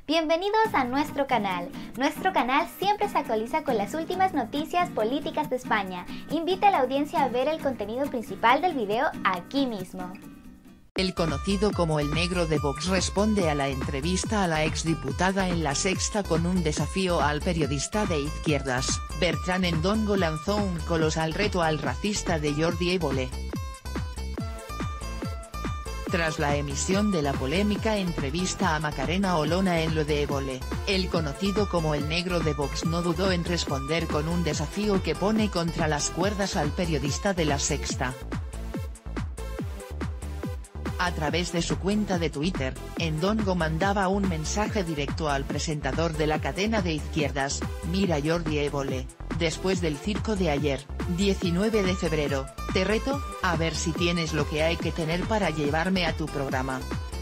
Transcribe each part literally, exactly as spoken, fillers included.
Bienvenidos a nuestro canal. Nuestro canal siempre se actualiza con las últimas noticias políticas de España. Invita a la audiencia a ver el contenido principal del video aquí mismo. El conocido como el negro de Vox responde a la entrevista a la exdiputada en La Sexta con un desafío al periodista de izquierdas. Bertrán Endongo lanzó un colosal reto al racista de Jordi Évole. Tras la emisión de la polémica entrevista a Macarena Olona en Lo de Évole, el conocido como el negro de Vox no dudó en responder con un desafío que pone contra las cuerdas al periodista de La Sexta. A través de su cuenta de Twitter, Endongo mandaba un mensaje directo al presentador de la cadena de izquierdas, Mira Jordi Évole, después del circo de ayer, diecinueve de febrero, te reto, a ver si tienes lo que hay que tener para llevarme a tu programa.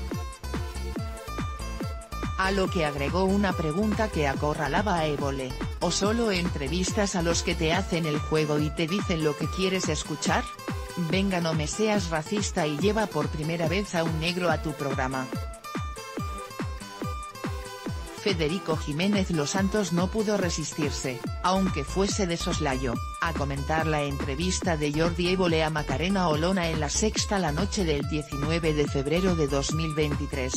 A lo que agregó una pregunta que acorralaba a Évole, ¿o solo entrevistas a los que te hacen el juego y te dicen lo que quieres escuchar? Venga, no me seas racista y lleva por primera vez a un negro a tu programa. Federico Jiménez Los Santos no pudo resistirse, aunque fuese de soslayo, a comentar la entrevista de Jordi Évole a Macarena Olona en La Sexta la noche del diecinueve de febrero de dos mil veintitrés.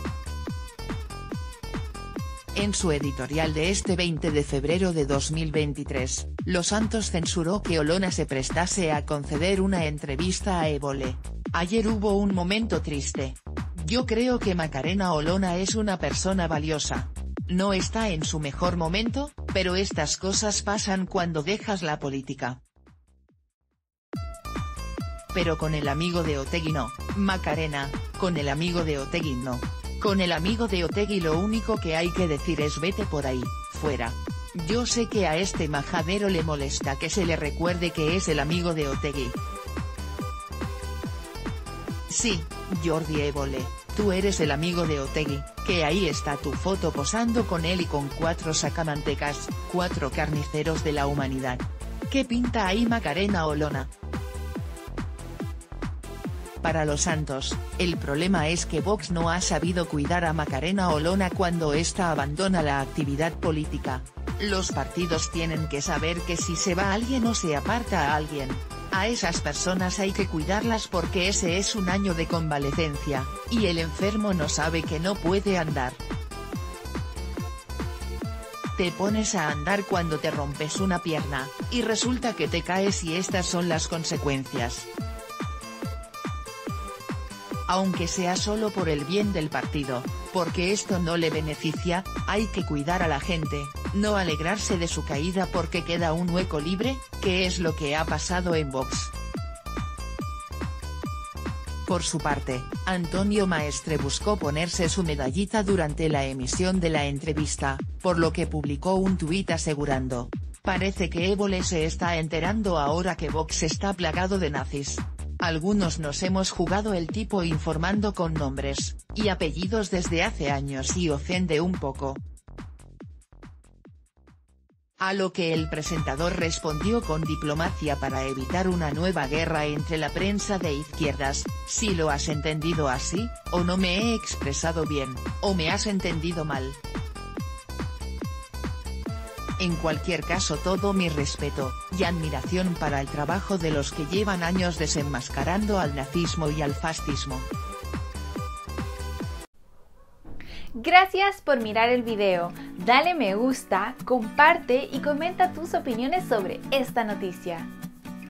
En su editorial de este veinte de febrero de dos mil veintitrés, Los Santos censuró que Olona se prestase a conceder una entrevista a Évole. Ayer hubo un momento triste. Yo creo que Macarena Olona es una persona valiosa. No está en su mejor momento, pero estas cosas pasan cuando dejas la política. Pero con el amigo de Otegi no, Macarena, con el amigo de Otegi no. Con el amigo de Otegi lo único que hay que decir es vete por ahí, fuera. Yo sé que a este majadero le molesta que se le recuerde que es el amigo de Otegi. Sí, Jordi Évole, tú eres el amigo de Otegi, que ahí está tu foto posando con él y con cuatro sacamantecas, cuatro carniceros de la humanidad. ¿Qué pinta ahí Macarena Olona? Para Los Santos, el problema es que Vox no ha sabido cuidar a Macarena Olona cuando ésta abandona la actividad política. Los partidos tienen que saber que si se va alguien o se aparta a alguien, a esas personas hay que cuidarlas porque ese es un año de convalecencia, y el enfermo no sabe que no puede andar. Te pones a andar cuando te rompes una pierna, y resulta que te caes y estas son las consecuencias. Aunque sea solo por el bien del partido, porque esto no le beneficia, hay que cuidar a la gente, no alegrarse de su caída porque queda un hueco libre, que es lo que ha pasado en Vox. Por su parte, Antonio Maestre buscó ponerse su medallita durante la emisión de la entrevista, por lo que publicó un tuit asegurando: parece que Évole se está enterando ahora que Vox está plagado de nazis. Algunos nos hemos jugado el tipo informando con nombres y apellidos desde hace años y ofende un poco. A lo que el presentador respondió con diplomacia para evitar una nueva guerra entre la prensa de izquierdas: si lo has entendido así, o no me he expresado bien, o me has entendido mal. En cualquier caso, todo mi respeto y admiración para el trabajo de los que llevan años desenmascarando al nazismo y al fascismo. Gracias por mirar el video, dale me gusta, comparte y comenta tus opiniones sobre esta noticia.